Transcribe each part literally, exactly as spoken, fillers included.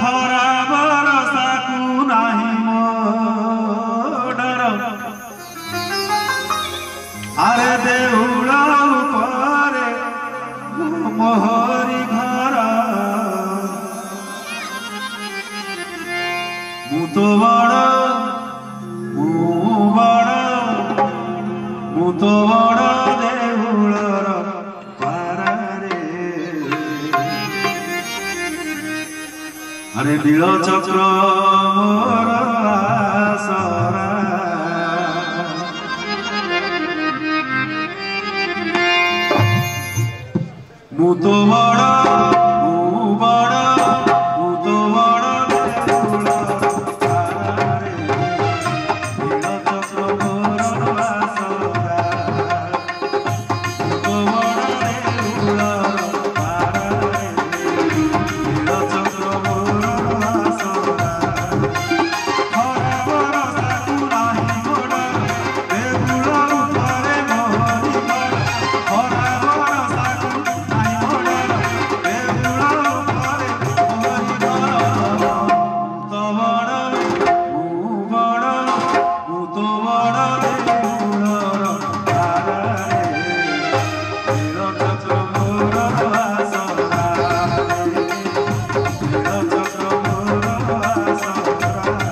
खरा बरसा को नाही मो डर अरे देउल उपरे मोहरी घर मु तो बड़ मु बड़ मु तो बड़ देउलर पारारे अरे नील चक्र मोर आसरा मु तो बड़ मु बड़ मु तो बड़ देउलर पारारे नील चक्र मोर आसरा मु तो बड़ देउलर पारारे नील चक्र मोर आसरा खरा बरसा को नाही मोर देउल उपरे मोहरी घर खरा बरसा को नाही मोर देउल उपरे मोहरी घर तो बड़ मु बड़ मु तो बड़ देउलर पारारे नील चक्र मोर आसरा नील चक्र मोर आसरा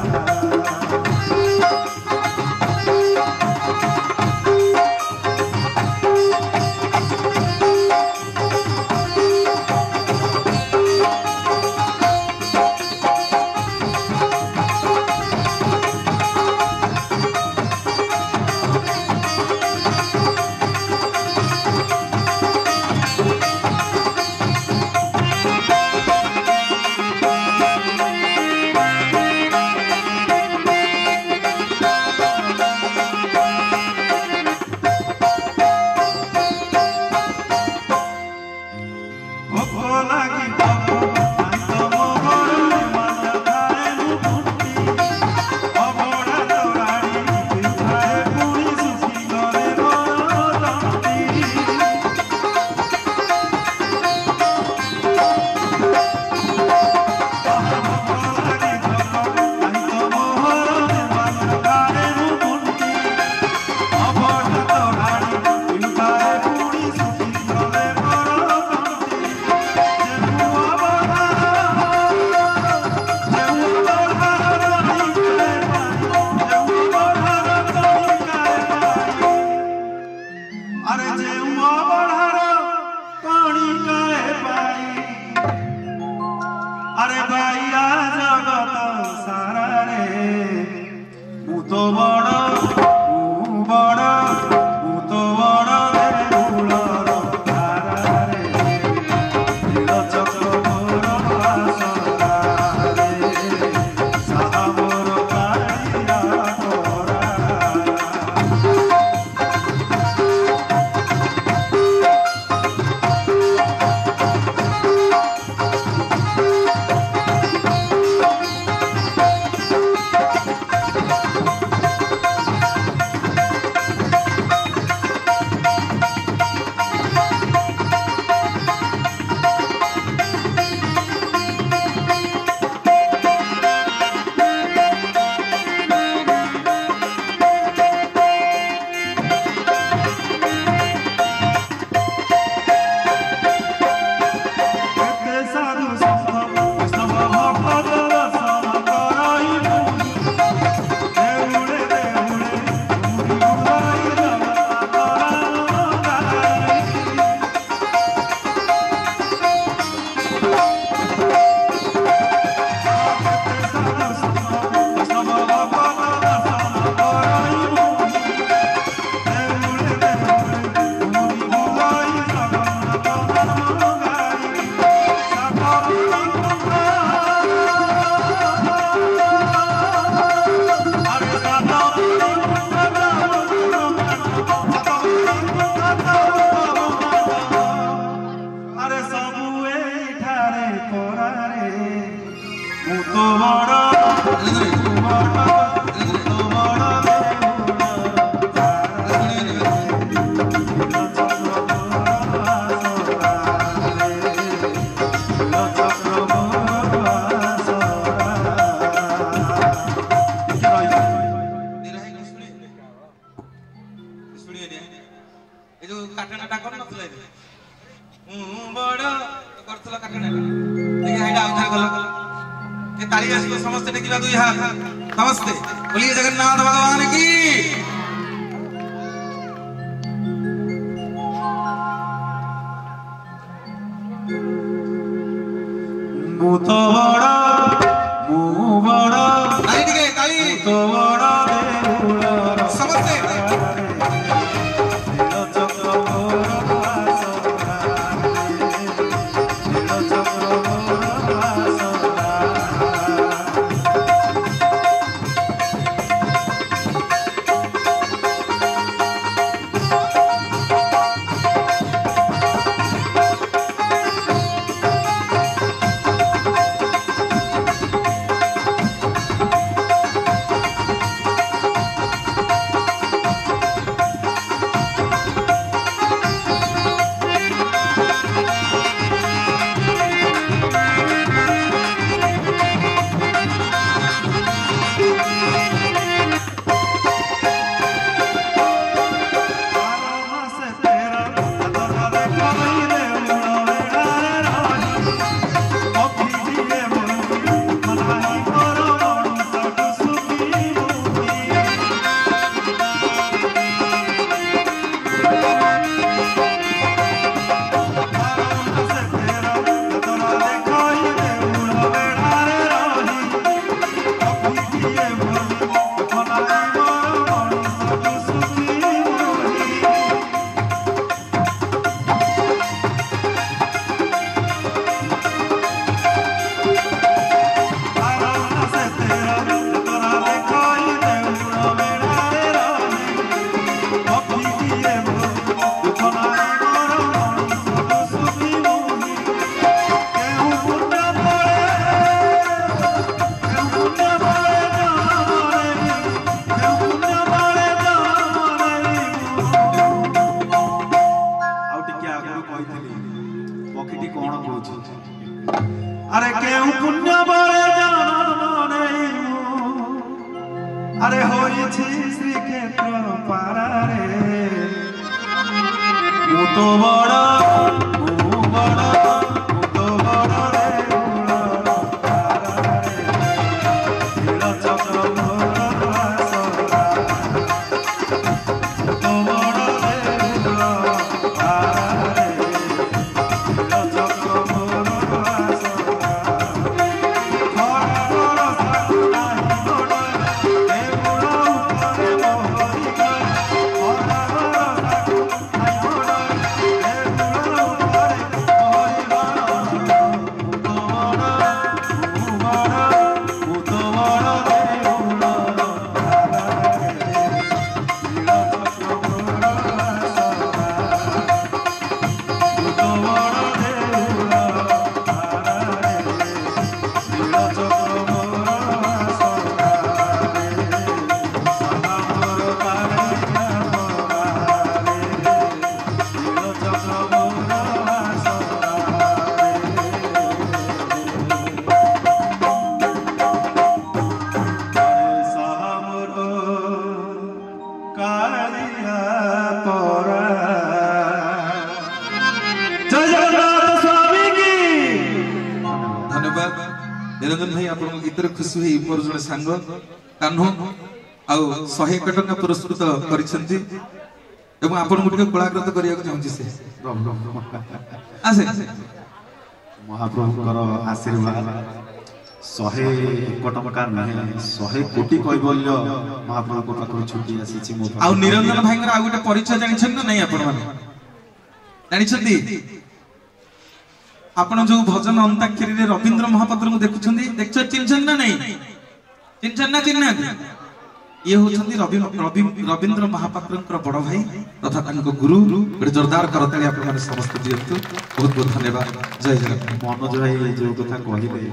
अरे जेउ बड़ार पानी काए पाई अरे बाईरा जगत सारा रे मु तो बड़ मु बड़ मु तो बड़ देउलर पारारे नील चक्र मोर आसरा रे सादा मोर कालिया तोरा ताली आसो समस्त टेकिबा दुई हाथ नमस्ते बोलिए जगन्नाथ भगवान की मु तो बड़ा मु बड़ा ताली टिके ताली तो बड़ा देउल समस्ते अरे केहू पुण्य बड़े जान अरे होई श्री क्षेत्र पारा रे मु तो बड़ा मु बड़ा मु तो बड़ा रे निरंजन भाई आप गीतर खुशी हुई मोर जड़े सांग कान्हो आउ शहे एक टका पुरस्कृत करिसेंती एवं आपन गुटे कलाकृत करिया को चाहूची से आसे महाप्रभुकर आशीर्वाद शहे एक टका नहीं शहे कोटी कैबल्य महाप्रभु को पाखु छुट्टी आसी मो आउ निरंजन भाई आ गुटे परिचय जानिछन ना नहीं आपन माने जानिछंती आपण जो भजन अंताक्षरी रे रविंद्र महापात्र को देखुछंती देखछ चिन्हछन ना नहीं चिन्हछन ना चिन्हना ये होछंती रवि रविंद्र महापात्रंकर बड़ भाई तथा तांको गुरु बड़े जोरदार करताली आपण माने समस्त दियंतु बहुत बहुत धन्यवाद जय जगन्नाथ मनोज भाई जो कथा कहिले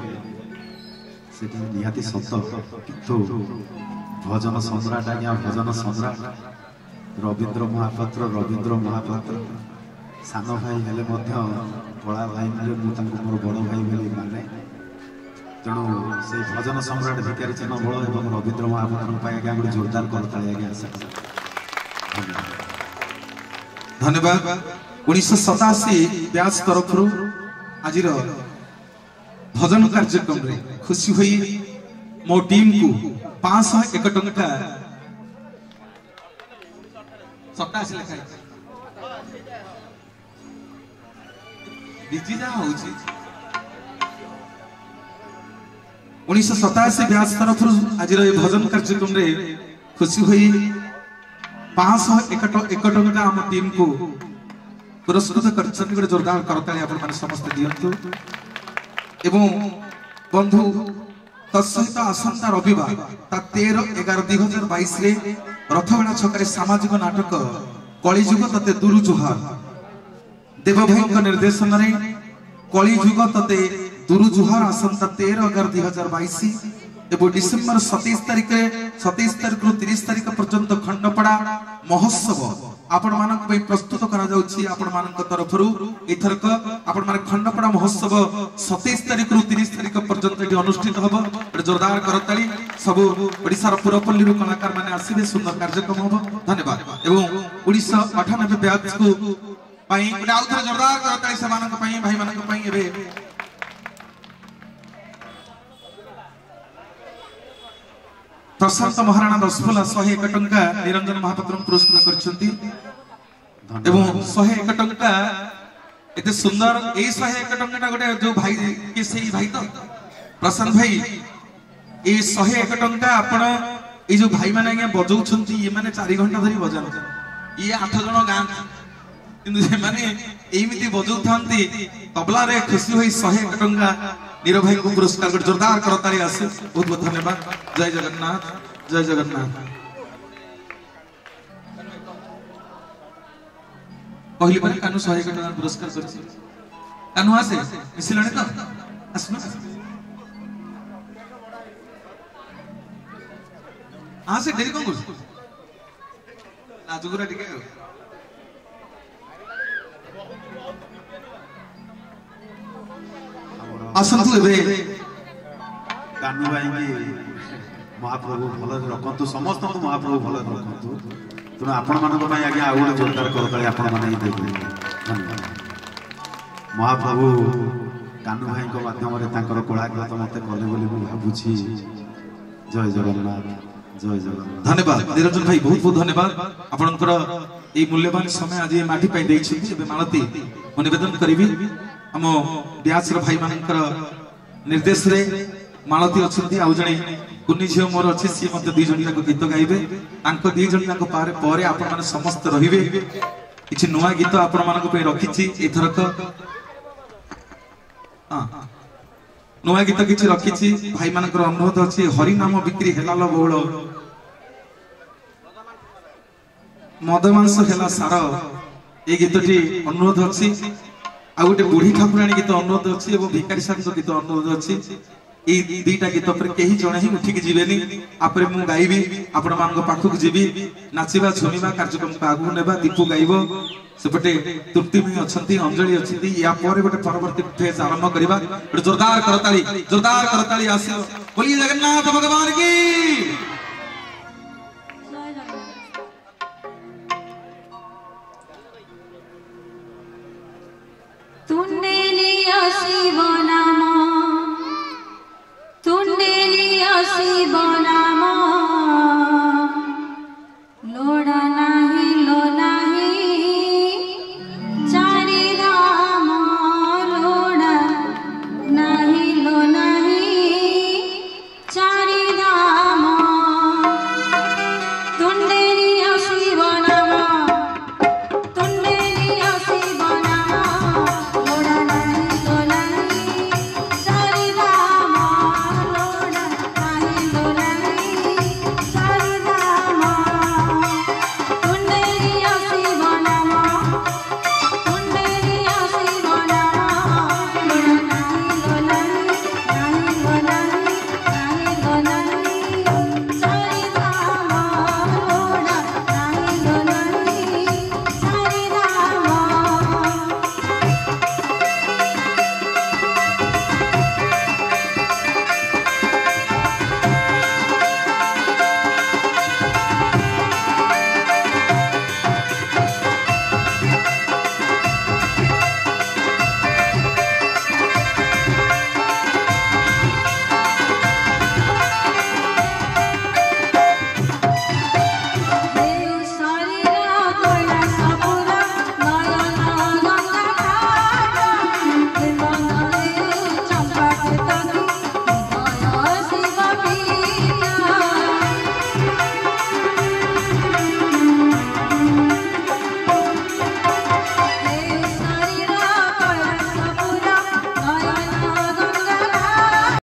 सेठी निहाती सत्य किंतु भजन सम्राट आज्ञा भजन सम्राट रविंद्र महापात्र रविंद्र महापात्र सान भाई हेले मध्य बड़ा भाई मोर बड़ भाई बोली माने तेणु से भजन सम्राट भिखारी चरण बल और रविंद्र महापात्र आज्ञा गोटे जोरदार करताली आज्ञा धन्यवाद उन्नीस सतासी ब्यास तरफ आज भजन कार्यक्रम रे खुशी हुई मो टीम को पांच सौ एक टंका सतासी लिखाई दिजी जा होची उन्नीस सतासी ब्याज तरफ आज भजन कार्यक्रम रे खुशी हुई पांच सौ एक टंका आम टीम को पुरस्कृत कर जोरदार करताली आपण माने समस्त दियंतु एवं बंधु तत्सहित आसंता रविवार ता तेरह एगार दुई हजार बैश रथगड़ा छक सामाजिक नाटक कलिजुग तते दुरु जुहार देव भाई निर्देशन में कलिजुग तते दुरु जुहार आसंता तेरह एगार दुई हजार बैश एवं डिसेम्बर सतैश तारिख सतैश तारिख रु तीस तारिख पर्यंत खंडपड़ा महोत्सव आपण मानक पे प्रस्तुत करा जाउछि आपण मानक तरफरु एथरक आपण माने खंडपड़ा महोत्सव सतैश तारिख रु तीस तारिख पर्यंत एटी अनुष्ठित हबो जोरदार करताली सब ओडिसा रो पुरपल्ली रो कलाकार माने आसीबे सुंदर कार्यक्रम हबो धन्यवाद एवं उन्नीस अठानबे बैच को पई आउथर जोरदार करताली से मानक पई भाई मानक पई एबे प्रशांत महाराणा दसफुला सौ एक टंका निरंजन महापात्र पुरस्कृत करछंती एवं सौ एक टंका एते सुंदर ए सौ एक टंका गोटे जो भाई के सही भाई तो प्रशांत भाई ए सौ एक टंका आपण ए जो भाई माने आज्ञा बजौछंती ये माने चार घंटा धरी बजान ये आठ जन गां किंतु जे माने एमिति बजौथांती तबला रे खुशी होई सौ एक टंका नीरव भाई को पुरस्कार कर जोरदार करताली आसे बहुत बहुत धन्यवाद जय जगन्नाथ जय जगन्नाथ पहली बार कानु सौ एक टंका पुरस्कार करछि कानु आसे मिसिलाने तो आसना आसे देरी कोन कर लाजुगुरा टिके असंतु एबे कान्हू भाई की महाप्रभु भल रखंतु समस्त को महाप्रभु भल रखंतु तेणु आपण मान आगे आउ गोटे जोरदार करताली आपण मैंने धन्यवाद महाप्रभु कान्हू भाई माध्यम कलाकृत मत कले बोली भावुची जय जगन्नाथ जय जगन्नाथ धन्यवाद निरंजन भाई बहुत बहुत धन्यवाद आपनकर ए मूल्यवान समय आज माटी पाई दैछि एबे मालती म निवेदन करबी हम ब्यास भाई मानकर निर्देश रे मालती अछंती आउ जणे कुन्नी झियो मोर अछि सी मते दुई जण जाक गीत गाइबे तांको दुई जण जाक पारे परे आपण माने समस्त रहिबे किछि नुवा गीत आपण मानक पे रखिछि एथरक हां नुवा गीत किछि रखिछि भाई मानकर अनुरोध अछि हरि नाम बिक्री हेलाल बहुल मद मांस हेला सार ए गीतटी अनुरोध अछि आ गोटे बुढ़ी ठाकुराणी गीत अनुरोध अच्छी और भिकारी साधु गीत अनुरोध अच्छी दीटा गीत पर कहीं जड़े ही उठिक जीवेनि आपरे मु गाइबी आपण मान पाखक जीवी नाचिबा झुमिबा कार्यक्रम को आगु नेबा दीपू गाइबो सेपटे तृप्ति में अछंती अंजलि अछंती या पर गोटे परवर्ती फेज आरंभ करबा जोरदार करताली जोरदार करताली आसी बोलिए जगन्नाथ भगवान की तुन्ने लिया शिव नाम तुन्ने लिया शिव नाम